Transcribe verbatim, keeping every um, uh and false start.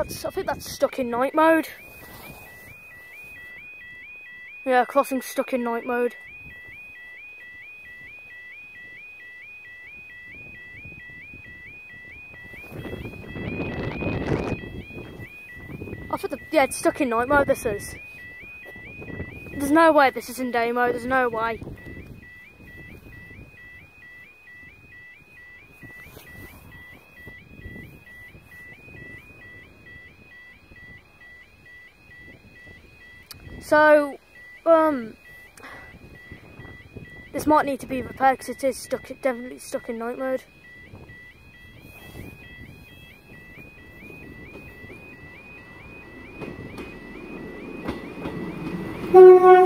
that's, I think that's stuck in night mode. Yeah, crossing stuck in night mode. I think the, yeah, it's stuck in night mode, this is. There's no way this is in day mode, there's no way. So, um, this might need to be repaired because it is stuck, definitely stuck in night mode. Thank you.